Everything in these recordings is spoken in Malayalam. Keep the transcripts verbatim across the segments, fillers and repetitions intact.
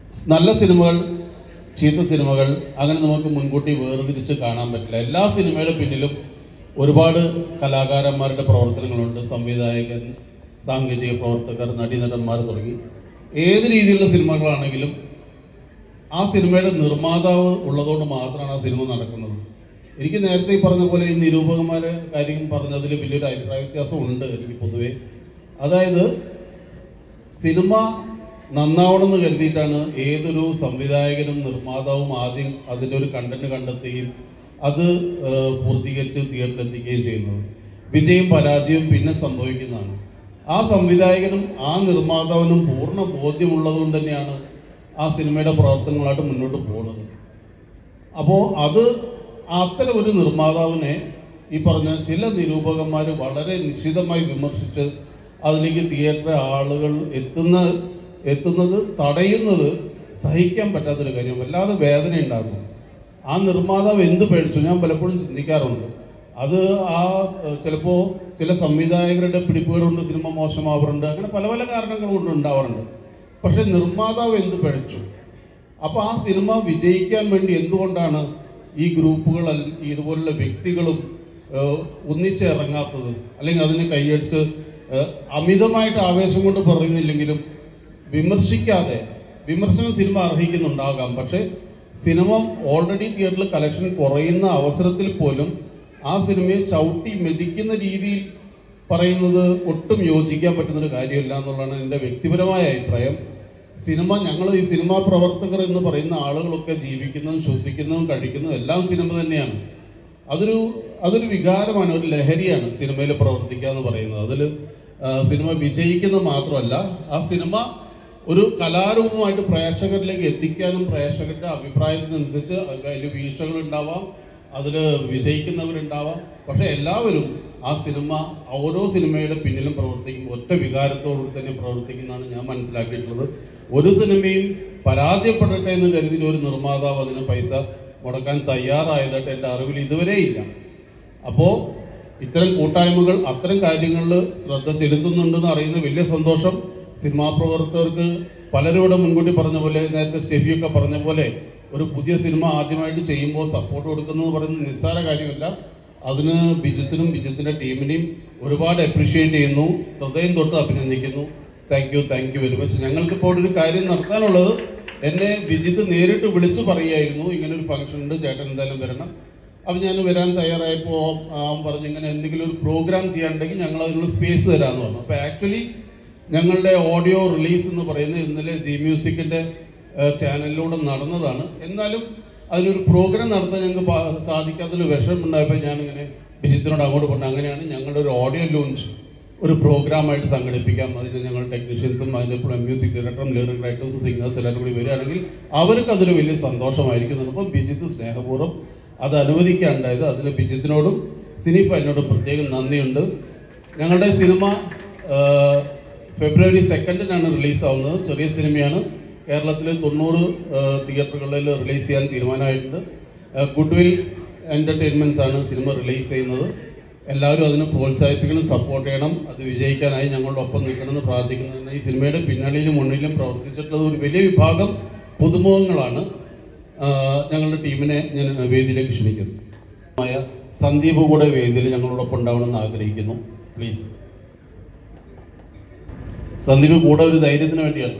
നല്ല സിനിമകൾ, ചീത്ത സിനിമകൾ, അങ്ങനെ നമുക്ക് മുൻകൂട്ടി വേർതിരിച്ച് കാണാൻ പറ്റില്ല. എല്ലാ സിനിമയുടെ പിന്നിലും ഒരുപാട് കലാകാരന്മാരുടെ പ്രവർത്തനങ്ങളുണ്ട്. സംവിധായകൻ, സാങ്കേതിക പ്രവർത്തകർ, നടീനടന്മാർ തുടങ്ങി ഏത് രീതിയിലുള്ള സിനിമകളാണെങ്കിലും ആ സിനിമയുടെ നിർമ്മാതാവ് ഉള്ളതുകൊണ്ട് മാത്രമാണ് ആ സിനിമ നടക്കുന്നത്. എനിക്ക് നേരത്തെ ഈ പറഞ്ഞ പോലെ ഈ നിരൂപകന്മാരെ കാര്യം പറഞ്ഞതിൽ വലിയൊരു അഭിപ്രായ വ്യത്യാസം ഉണ്ട് എനിക്ക് പൊതുവെ. അതായത് സിനിമ നന്നാവണമെന്ന് കരുതിയിട്ടാണ് ഏതൊരു സംവിധായകനും നിർമ്മാതാവും ആദ്യം അതിൻ്റെ ഒരു കണ്ടന്റ് കണ്ടെത്തുകയും അത് പൂർത്തീകരിച്ച് തിയേറ്ററിലെത്തിക്കുകയും ചെയ്യുന്നത്. വിജയം പരാജയം പിന്നെ സംഭവിക്കുന്നതാണ്. ആ സംവിധായകനും ആ നിർമ്മാതാവിനും പൂർണ്ണ ബോധ്യമുള്ളത് കൊണ്ട് തന്നെയാണ് ആ സിനിമയുടെ പ്രവർത്തനങ്ങളായിട്ട് മുന്നോട്ട് പോകുന്നത്. അപ്പോൾ അത് അത്തരം ഒരു നിർമ്മാതാവിനെ ഈ പറഞ്ഞ ചില നിരൂപകന്മാർ വളരെ നിശ്ചിതമായി വിമർശിച്ച് അതിലേക്ക് തിയേറ്റർ ആളുകൾ എത്തുന്ന എത്തുന്നത് തടയുന്നത് സഹിക്കാൻ പറ്റാത്തൊരു കാര്യം. വല്ലാതെ വേദന ഉണ്ടാകും. ആ നിർമ്മാതാവ് എന്ത് പേടിച്ചു ഞാൻ പലപ്പോഴും ചിന്തിക്കാറുണ്ട്. അത് ആ ചിലപ്പോൾ ചില സംവിധായകരുടെ പിടിപ്പുകളുണ്ട്, സിനിമ മോശമാവാറുണ്ട്, അങ്ങനെ പല പല കാരണങ്ങൾ കൊണ്ട് ഉണ്ടാവാറുണ്ട്. പക്ഷെ നിർമ്മാതാവ് എന്ത് പഴിച്ചു? അപ്പോൾ ആ സിനിമ വിജയിക്കാൻ വേണ്ടി എന്തുകൊണ്ടാണ് ഈ ഗ്രൂപ്പുകൾ ഇതുപോലുള്ള വ്യക്തികളും ഒന്നിച്ചിറങ്ങാത്തത്? അല്ലെങ്കിൽ അതിന് കൈയടിച്ച് അമിതമായിട്ട് ആവേശം കൊണ്ട് പറയുന്നില്ലെങ്കിലും വിമർശിക്കാതെ, വിമർശനം സിനിമ അർഹിക്കുന്നുണ്ടാകാം, പക്ഷെ സിനിമ ഓൾറെഡി തിയേറ്ററിൽ കളക്ഷൻ കുറയുന്ന അവസരത്തിൽ പോലും ആ സിനിമയെ ചവിട്ടി മെതിക്കുന്ന രീതിയിൽ പറയുന്നത് ഒട്ടും യോജിക്കാൻ പറ്റുന്നൊരു കാര്യമല്ല എന്നുള്ളതാണ് എൻ്റെ വ്യക്തിപരമായ അഭിപ്രായം. സിനിമ, ഞങ്ങൾ ഈ സിനിമാ പ്രവർത്തകർ എന്ന് പറയുന്ന ആളുകളൊക്കെ ജീവിക്കുന്നതും ശ്വസിക്കുന്നതും കഴിക്കുന്നതും എല്ലാം സിനിമ തന്നെയാണ്. അതൊരു അതൊരു വികാരമാണ്, ഒരു ലഹരിയാണ് സിനിമയിൽ പ്രവർത്തിക്കുക എന്ന് പറയുന്നത്. അതിൽ സിനിമ വിജയിക്കുന്നത് മാത്രമല്ല, ആ സിനിമ ഒരു കലാരൂപമായിട്ട് പ്രേക്ഷകരിലേക്ക് എത്തിക്കാനും പ്രേക്ഷകരുടെ അഭിപ്രായത്തിനനുസരിച്ച് അതിൽ വീഴ്ചകൾ ഉണ്ടാവാം, അതിൽ വിജയിക്കുന്നവരുണ്ടാവാം. പക്ഷെ എല്ലാവരും ആ സിനിമ, ഓരോ സിനിമയുടെ പിന്നിലും പ്രവർത്തിക്കും ഒറ്റ വികാരത്തോടു തന്നെ പ്രവർത്തിക്കുന്നതാണ് ഞാൻ മനസ്സിലാക്കിയിട്ടുള്ളത്. ഒരു സിനിമയും പരാജയപ്പെടട്ടെ എന്ന് കരുതി ഒരു നിർമ്മാതാവ് അതിന് പൈസ മുടക്കാൻ തയ്യാറായതായിട്ട് എൻ്റെ അറിവിൽ ഇതുവരെ ഇല്ല. അപ്പോൾ ഇത്തരം കൂട്ടായ്മകൾ അത്തരം കാര്യങ്ങളിൽ ശ്രദ്ധ ചെലുത്തുന്നുണ്ടെന്ന് അറിയുന്ന വലിയ സന്തോഷം. സിനിമാ പ്രവർത്തകർക്ക് പലരോട് മുൻകൂട്ടി പറഞ്ഞ പോലെ, നേരത്തെ സ്റ്റെഫിയൊക്കെ പറഞ്ഞ പോലെ, ഒരു പുതിയ സിനിമ ആദ്യമായിട്ട് ചെയ്യുമ്പോൾ സപ്പോർട്ട് കൊടുക്കുന്നത് പറയുന്നത് നിസ്സാര കാര്യമല്ല. അതിന് ബിജിത്തിനും ബിജിത്തിൻ്റെ ടീമിനെയും ഒരുപാട് അപ്രീഷിയേറ്റ് ചെയ്യുന്നു, ഹൃദയം തൊട്ട് അഭിനന്ദിക്കുന്നു. Thank you thank you very much. ഞങ്ങൾക്കിപ്പോൾ ഒരു കാര്യം നടത്താനുള്ളത്, എന്നെ ബിജിത്ത് നേരിട്ട് വിളിച്ചു പറയുമായിരുന്നു, ഇങ്ങനൊരു ഫംഗ്ഷൻ ഉണ്ട്, ചേട്ടൻ എന്തായാലും വരണം. അപ്പം ഞാൻ വരാൻ തയ്യാറായപ്പോൾ അവൻ പറഞ്ഞു ഇങ്ങനെ എന്തെങ്കിലും ഒരു പ്രോഗ്രാം ചെയ്യാനുണ്ടെങ്കിൽ ഞങ്ങൾ അതിനുള്ള സ്പേസ് തരാമെന്ന് പറഞ്ഞു. അപ്പോൾ ആക്ച്വലി ഞങ്ങളുടെ ഓഡിയോ റിലീസ് എന്ന് പറയുന്നത് ഇന്നലെ സി മ്യൂസിക്കിൻ്റെ ചാനലിലൂടെ നടന്നതാണ്. എന്നാലും അതിനൊരു പ്രോഗ്രാം നടത്താൻ ഞങ്ങൾക്ക് സാധിക്കാത്തൊരു വിഷമമുണ്ടായപ്പോൾ ഞാനിങ്ങനെ ബിജിത്തിനോട് അങ്ങോട്ട് പറഞ്ഞു, അങ്ങനെയാണ് ഞങ്ങളുടെ ഒരു ഓഡിയോ ലോഞ്ച് ഒരു പ്രോഗ്രാമായിട്ട് സംഘടിപ്പിക്കാം. അതിന് ഞങ്ങൾ ടെക്നീഷ്യൻസും അതിൻ്റെ മ്യൂസിക് ഡയറക്ടറും ലിറിക് റൈറ്റേഴ്സും സിംഗേഴ്സ് എല്ലാവരും കൂടി വരികയാണെങ്കിൽ അവർക്ക് അതൊരു വലിയ സന്തോഷമായിരിക്കും. അപ്പോൾ ബിജിത്ത് സ്നേഹപൂർവ്വം അത് അനുവദിക്കാനുണ്ടായത്. അതിന് ബിജിത്തിനോടും സിനിഫൈലിനോടും പ്രത്യേകം നന്ദിയുണ്ട്. ഞങ്ങളുടെ സിനിമ ഫെബ്രുവരി സെക്കൻഡിനാണ് റിലീസാവുന്നത്. ചെറിയ സിനിമയാണ്. കേരളത്തിൽ തൊണ്ണൂറ് തിയേറ്ററുകളിൽ റിലീസ് ചെയ്യാൻ തീരുമാനമായിട്ടുണ്ട്. ഗുഡ്വിൽ എൻ്റർടൈൻമെൻറ്റ്സ് ആണ് സിനിമ റിലീസ് ചെയ്യുന്നത്. എല്ലാവരും അതിന് പ്രോത്സാഹിപ്പിക്കണം, സപ്പോർട്ട് ചെയ്യണം. അത് വിജയിക്കാനായി ഞങ്ങളുടെ ഒപ്പം നിൽക്കണമെന്ന് പ്രാർത്ഥിക്കുന്നതിന് ഈ സിനിമയുടെ പിന്നണിയിലും മുന്നിലും പ്രവർത്തിച്ചിട്ടുള്ളത് ഒരു വലിയ വിഭാഗം പുതുമുഖങ്ങളാണ്. ഞങ്ങളുടെ ടീമിനെ ഞാൻ വേദിയിലേക്ക് ക്ഷണിക്കുന്നു. സന്ദീപ് കൂടെ വേദിയിൽ ഞങ്ങളോടൊപ്പം ഉണ്ടാവണമെന്ന് ആഗ്രഹിക്കുന്നു. പ്ലീസ്. സന്ദീപ് കൂടെ ഒരു ധൈര്യത്തിന് വേണ്ടിയാണ്.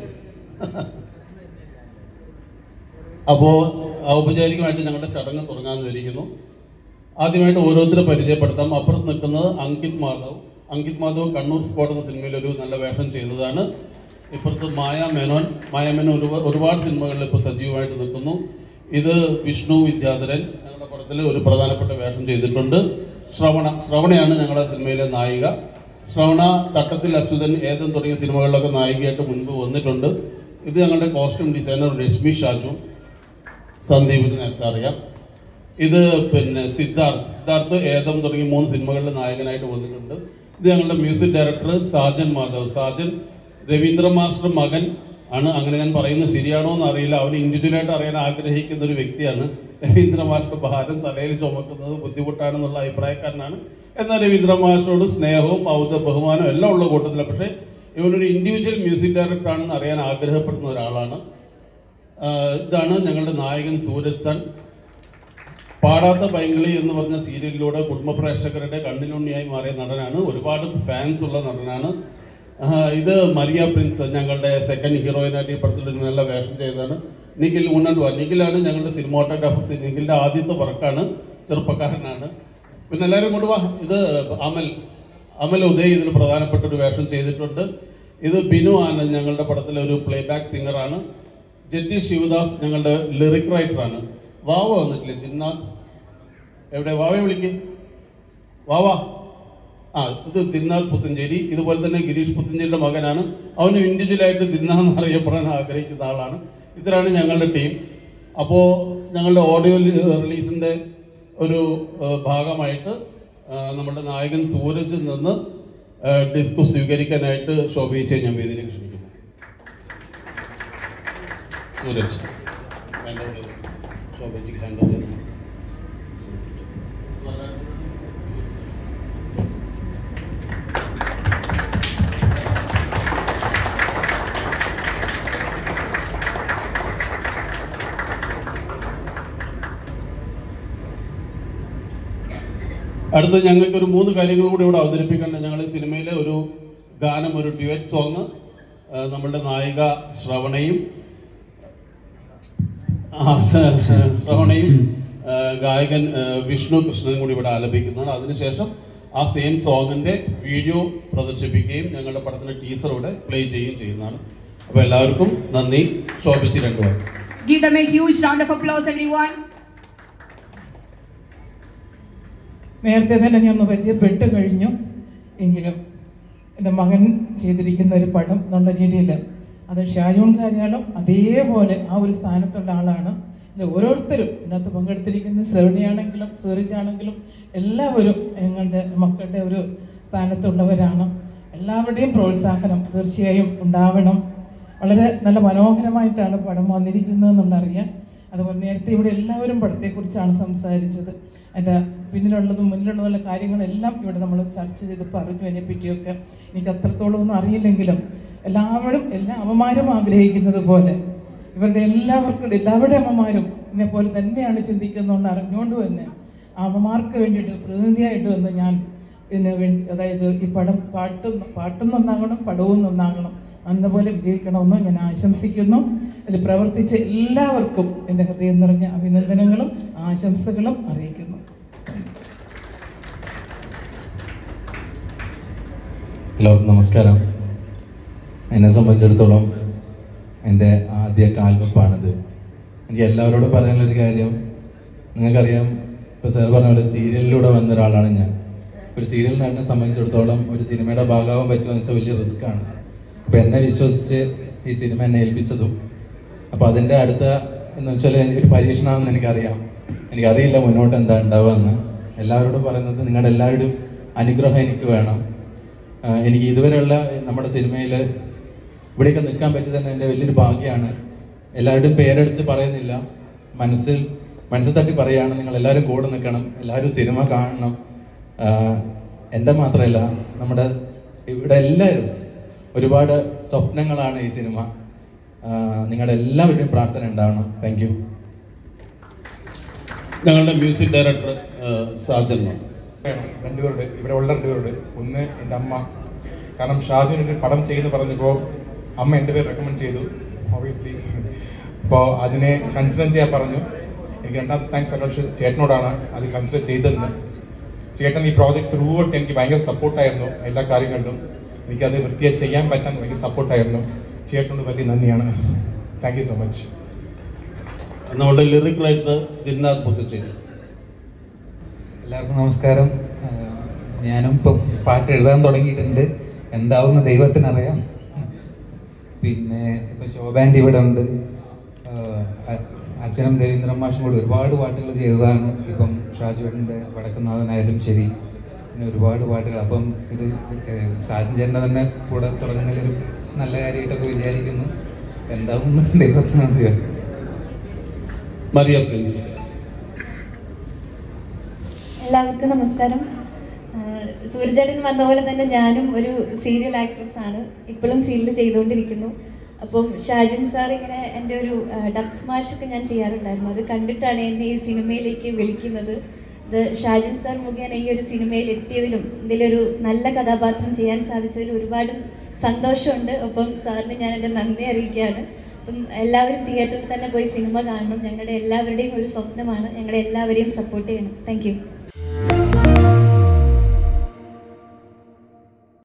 അപ്പോൾ ഔപചാരികമായിട്ട് ഞങ്ങളുടെ ചടങ്ങ് തുടങ്ങാമെന്ന് വിചാരിക്കുന്നു. ആദ്യമായിട്ട് ഓരോരുത്തരെ പരിചയപ്പെടുത്താം. അപ്പുറത്ത് നിൽക്കുന്നത് അങ്കിത് മാധവ്. അങ്കിത് മാധവ് കണ്ണൂർ സ്പോട്ട് എന്ന സിനിമയിൽ ഒരു നല്ല വേഷം ചെയ്തതാണ്. ഇപ്പുറത്ത് മായ മേനോൻ. മായ മേനോൻ ഒരുപാട് ഒരുപാട് സിനിമകളിൽ ഇപ്പോൾ സജീവമായിട്ട് നിൽക്കുന്നു. ഇത് വിഷ്ണു വിദ്യാധരൻ, ഞങ്ങളുടെ പടത്തിൽ ഒരു പ്രധാനപ്പെട്ട വേഷം ചെയ്തിട്ടുണ്ട്. ശ്രവണ ശ്രവണയാണ് ഞങ്ങളുടെ സിനിമയിലെ നായിക. ശ്രവണ തട്ടത്തിൽ അച്യുതൻ, ഏതൻ തുടങ്ങിയ സിനിമകളിലൊക്കെ നായികയായിട്ട് മുൻപ് വന്നിട്ടുണ്ട്. ഇത് ഞങ്ങളുടെ കോസ്റ്റ്യൂം ഡിസൈനർ രശ്മി ഷാജു, സന്ദീപിന് നേരത്തെ അറിയാം. ഇത് പിന്നെ സിദ്ധാർത്ഥ് സിദ്ധാർത്ഥ് ഏതം തുടങ്ങി മൂന്ന് സിനിമകളിൽ നായകനായിട്ട് വന്നിട്ടുണ്ട്. ഇത് ഞങ്ങളുടെ music director Sajan Madhav. Sajan Raveendra master മകൻ ആണ്. അങ്ങനെ ഞാൻ പറയുന്നത് ശരിയാണോ എന്ന് അറിയില്ല. അവന് ഇൻഡിവിജ്വലായിട്ട് അറിയാൻ ആഗ്രഹിക്കുന്ന ഒരു വ്യക്തിയാണ്. രവീന്ദ്ര മാസ്റ്റർ ഭാരം തലയിൽ ചുമക്കുന്നത് ബുദ്ധിമുട്ടാണെന്നുള്ള അഭിപ്രായക്കാരനാണ്. എന്നാൽ രവീന്ദ്ര മാസ്റ്ററോട് സ്നേഹവും ഔദ ബഹുമാനവും എല്ലാം ഉള്ള കൂട്ടത്തിലാണ്. പക്ഷേ ഇവനൊരു ഇൻഡിവിജ്വൽ മ്യൂസിക് ഡയറക്ടർ ആണെന്ന് അറിയാൻ ആഗ്രഹപ്പെടുന്ന ഒരാളാണ്. ഇതാണ് ഞങ്ങളുടെ നായകൻ സൂരജ് സൺ. പാടാത്ത പൈങ്കിളി എന്ന് പറഞ്ഞ സീരിയലിലൂടെ കുടുംബ പ്രേക്ഷകരുടെ കണ്ണിലുണ്ണിയായി മാറിയ നടനാണ്. ഒരുപാട് ഫാൻസ് ഉള്ള നടനാണ്. ഇത് മരിയ പ്രിൻസ്, ഞങ്ങളുടെ സെക്കൻഡ് ഹീറോയിനായിട്ട് ഈ പടത്തിലൊരു നല്ല വേഷം ചെയ്തതാണ്. നിഖിൽ ഉണ്ണണ്ടുവ. നിഖിലാണ് ഞങ്ങളുടെ സിനിമാറ്റോഗ്രാഫർ. നിഖിലിൻ്റെ ആദ്യത്തെ വർക്കാണ്. ചെറുപ്പക്കാരനാണ്. പിന്നെ എല്ലാവരും കൊണ്ടുപോവാ. ഇത് അമൽ അമൽ ഉദയ് ഇതിൽ പ്രധാനപ്പെട്ട ഒരു വേഷം ചെയ്തിട്ടുണ്ട്. ഇത് ബിനു ആനന്ദ് ഞങ്ങളുടെ പടത്തിലെ ഒരു പ്ലേ ബാക്ക് സിംഗറാണ്. ജെറ്റി ശിവദാസ് ഞങ്ങളുടെ ലിറിക് റൈറ്ററാണ്. വാവ വന്നിട്ടില്ലേ? ദിന്നാഥ് എവിടെ? വാവയെ വിളിക്കും. വാവ. ആ ഇത് ദിന്നാഥ് പുത്തഞ്ചേരി. ഇതുപോലെ തന്നെ ഗിരീഷ് പുത്തഞ്ചേരിയുടെ മകനാണ്. അവന് ഇൻഡിവിജ്വലായിട്ട് ദിന്നാഥ് എന്ന് അറിയപ്പെടാൻ ആഗ്രഹിക്കുന്ന ആളാണ്. ഇത്രയാണ് ഞങ്ങളുടെ ടീം. അപ്പോൾ ഞങ്ങളുടെ ഓഡിയോ റിലീസിൻ്റെ ഒരു ഭാഗമായിട്ട് നമ്മുടെ നായകൻ സൂരജിൽ നിന്ന് ഡിസ്ക് സ്വീകരിക്കാനായിട്ട് ശോഭിച്ചെ ഞാൻ വേദിയിലേക്ക് ക്ഷണിക്കുന്നു. സൂരജ് ശോഭിച്ചിക്ക് ഹാൻഡ് ഓവർ ചെയ്തു. അടുത്ത് ഞങ്ങൾക്ക് ഒരു മൂന്ന് കാര്യങ്ങൾ കൂടി ഇവിടെ അവതരിപ്പിക്കേണ്ട. ഞങ്ങൾ ഈ സിനിമയിലെ ഒരു ഗാനം, ഒരു ഡ്യുവറ്റ് സോങ് നമ്മളുടെ നായിക ശ്രവണയും ശ്രവണയും ഗായകൻ വിഷ്ണു കൃഷ്ണനും കൂടി ഇവിടെ ആലപിക്കുന്നതാണ്. അതിനുശേഷം ആ സെയിം സോങ്ങിന്റെ വീഡിയോ പ്രദർശിപ്പിക്കുകയും ഞങ്ങളുടെ പടത്തിന്റെ ടീസർ ഇവിടെ പ്ലേ ചെയ്യുകയും ചെയ്യുന്നതാണ്. അപ്പോൾ എല്ലാവർക്കും നന്ദി. ശോഭിച്ച് രണ്ടുപേർ. Give them a huge round of applause, everyone. നേരത്തെ തന്നെ ഞാൻ ഒന്ന് പരിചയപ്പെട്ട് കഴിഞ്ഞു. എങ്കിലും എൻ്റെ മകൻ ചെയ്തിരിക്കുന്ന ഒരു പടം എന്നുള്ള രീതിയിൽ അത് ഷാജോൺ കാര്യാലും അതേപോലെ ആ ഒരു സ്ഥാനത്തുള്ള ആളാണ്. ഓരോരുത്തരും ഇതിനകത്ത് പങ്കെടുത്തിരിക്കുന്ന ശ്രവണിയാണെങ്കിലും സൂരജാണെങ്കിലും എല്ലാവരും ഞങ്ങളുടെ മക്കളുടെ ഒരു സ്ഥാനത്തുള്ളവരാണ്. എല്ലാവരുടെയും പ്രോത്സാഹനം തീർച്ചയായും ഉണ്ടാവണം. വളരെ നല്ല മനോഹരമായിട്ടാണ് പടം വന്നിരിക്കുന്നതെന്നുള്ളറിയാം. അതുപോലെ നേരത്തെ ഇവിടെ എല്ലാവരും പടത്തെക്കുറിച്ചാണ് സംസാരിച്ചത്. എൻ്റെ പിന്നിലുള്ളതും മുന്നിലുള്ളതുള്ള കാര്യങ്ങളെല്ലാം ഇവിടെ നമ്മൾ ചർച്ച ചെയ്ത് പറഞ്ഞു. അതിനെ പറ്റിയൊക്കെ എനിക്ക് അത്രത്തോളം ഒന്നും അറിയില്ലെങ്കിലും എല്ലാവരും എല്ലാ അമ്മമാരും ആഗ്രഹിക്കുന്നത് പോലെ ഇവരുടെ എല്ലാവർക്കും എല്ലാവരുടെ അമ്മമാരും എന്നെ പോലെ തന്നെയാണ് ചിന്തിക്കുന്നതുകൊണ്ട് അറിഞ്ഞുകൊണ്ട് തന്നെ ആ അമ്മമാർക്ക് വേണ്ടിയിട്ട് പ്രതിനിധിയായിട്ട് വന്ന് ഞാൻ ഇതിന് വേണ്ടി, അതായത് ഈ പടം പാട്ടും പാട്ടും നന്നാകണം, പടവും നന്നാകണം, അന്നപോലെ വിജയിക്കണമെന്ന് ഞാൻ ആശംസിക്കുന്നു. അതിൽ പ്രവർത്തിച്ച എല്ലാവർക്കും എൻ്റെ ഹൃദയം നിറഞ്ഞ അഭിനന്ദനങ്ങളും ആശംസകളും അറിയിക്കുന്നു. എല്ലാവർക്കും നമസ്കാരം. എന്നെ സംബന്ധിച്ചിടത്തോളം എൻ്റെ ആദ്യ കാൽവെപ്പാണിത്. എനിക്ക് എല്ലാവരോടും പറയാനുള്ളൊരു കാര്യം, നിങ്ങൾക്കറിയാം, ഇപ്പോൾ സാർ പറഞ്ഞ പോലെ സീരിയലിലൂടെ വന്ന ഒരാളാണ് ഞാൻ. ഒരു സീരിയൽ നടനെ സംബന്ധിച്ചിടത്തോളം ഒരു സിനിമയുടെ ഭാഗമാകാൻ പറ്റുമെന്ന് വെച്ചാൽ വലിയ റിസ്ക്കാണ്. അപ്പോൾ എന്നെ വിശ്വസിച്ച് ഈ സിനിമ എന്നെ ഏൽപ്പിച്ചതും അപ്പോൾ അതിൻ്റെ അടുത്ത എന്ന് വെച്ചാൽ ഒരു പരീക്ഷണമെന്ന് എനിക്കറിയാം. എനിക്കറിയില്ല മുന്നോട്ട് എന്താ ഉണ്ടാവുക എന്ന്. എല്ലാവരോടും പറയുന്നത് നിങ്ങളുടെ എല്ലാവരുടെയും അനുഗ്രഹം എനിക്ക് വേണം. എനിക്ക് ഇതുവരെയുള്ള നമ്മുടെ സിനിമയിൽ ഇവിടെയൊക്കെ നിൽക്കാൻ പറ്റി തന്നെ എൻ്റെ വലിയൊരു ഭാഗ്യമാണ്. എല്ലാവരുടെയും പേരെടുത്ത് പറയുന്നില്ല, മനസ്സിൽ മനസ്സിൽ തട്ടി പറയുകയാണ്, നിങ്ങൾ എല്ലാവരും കൂടെ നിൽക്കണം, എല്ലാവരും സിനിമ കാണണം. എൻ്റെ മാത്രമല്ല, നമ്മുടെ ഇവിടെ എല്ലാവരും ഒരുപാട് സ്വപ്നങ്ങളാണ് ഈ സിനിമ. നിങ്ങളുടെ എല്ലാവരുടെയും പ്രാർത്ഥന ഉണ്ടാവണം. Thank you. ഞങ്ങളുടെ മ്യൂസിക് ഡയറക്ടർ സാജൻ രണ്ടുപേരുടെ ഇവിടെ ഉള്ള രണ്ടുപേരുടെ ഒന്ന് എൻ്റെ അമ്മ. കാരണം ഷാജുവിന് ഒരു പടം ചെയ്യുന്നു പറഞ്ഞപ്പോൾ അമ്മ എൻ്റെ പേര് റെക്കമെൻഡ് ചെയ്തു ഒബിയസ്ലി. അപ്പോൾ അതിനെ കൺസിഡർ ചെയ്യാൻ പറഞ്ഞു. എനിക്ക് രണ്ടാമത്തെ താങ്ക്സ് പറയാൻ ചേട്ടനോടാണ് അത് കൺസിഡർ ചെയ്തതെന്ന്. ചേട്ടൻ ഈ പ്രോജക്റ്റ് ത്രൂ ഔട്ട് എനിക്ക് ഭയങ്കര സപ്പോർട്ടായിരുന്നു. എല്ലാ കാര്യങ്ങളിലും എനിക്കത് വൃത്തിയായി ചെയ്യാൻ പറ്റാൻ ഭയങ്കര സപ്പോർട്ടായിരുന്നു. ചേട്ടനോട് വലിയ നന്ദിയാണ്. Thank you so much. നമ്മുടെ ലിറിക് റൈറ്റർ ദിന്നാഥ് പുത്തഞ്ചേരി. എല്ലാവർക്കും നമസ്കാരം. ഞാനും ഇപ്പം പാട്ട് എഴുതാൻ തുടങ്ങിയിട്ടുണ്ട്. എന്താവുന്ന ദൈവത്തിനറിയാം. പിന്നെ ഇപ്പം ശോഭാൻ്റെ ഇവിടെ ഉണ്ട്. അച്ഛനും രവീന്ദ്രൻ മാഷും കൂടി ഒരുപാട് പാട്ടുകൾ ചെയ്തതാണ്. ഇപ്പം ഷാജുവിൻ്റെ വടക്കുന്നാഥനായാലും ശരി, പിന്നെ ഒരുപാട് പാട്ടുകൾ. അപ്പം ഇത് സാജൻ ചേട്ടൻ്റെ തന്നെ കൂടെ തുടങ്ങുന്നതിലൊരു നല്ല കാര്യമായിട്ടൊക്കെ വിചാരിക്കുന്നു. എന്താവുന്ന ദൈവത്തിനാണ് ചെയ്യാൻ. Maria Prince. എല്ലാവർക്കും നമസ്കാരം. സൂരജേട്ടൻ വന്ന പോലെ തന്നെ ഞാനും ഒരു സീരിയൽ ആക്ട്രസ് ആണ്. ഇപ്പോഴും സീരിയൽ ചെയ്തുകൊണ്ടിരിക്കുന്നു. അപ്പം ഷാജുൻ സാർ ഇങ്ങനെ എൻ്റെ ഒരു ഡബ് സ്മാഷ് ഒക്കെ ഞാൻ ചെയ്യാറുണ്ടായിരുന്നു. അത് കണ്ടിട്ടാണ് എന്നെ ഈ സിനിമയിലേക്ക് വിളിക്കുന്നത്. ഇത് ഷാജുൻ സാർ മുഖേന ഈ ഒരു സിനിമയിൽ എത്തിയതിലും ഇതിലൊരു നല്ല കഥാപാത്രം ചെയ്യാൻ സാധിച്ചതിൽ ഒരുപാട് സന്തോഷമുണ്ട്. ഒപ്പം സാറിന് ഞാൻ എൻ്റെ നന്ദി അറിയിക്കുകയാണ്. അപ്പം എല്ലാവരും തിയേറ്ററിൽ തന്നെ പോയി സിനിമ കാണണം. ഞങ്ങളുടെ എല്ലാവരുടെയും ഒരു സ്വപ്നമാണ്. ഞങ്ങളെ എല്ലാവരെയും സപ്പോർട്ട് ചെയ്യണം. Thank U.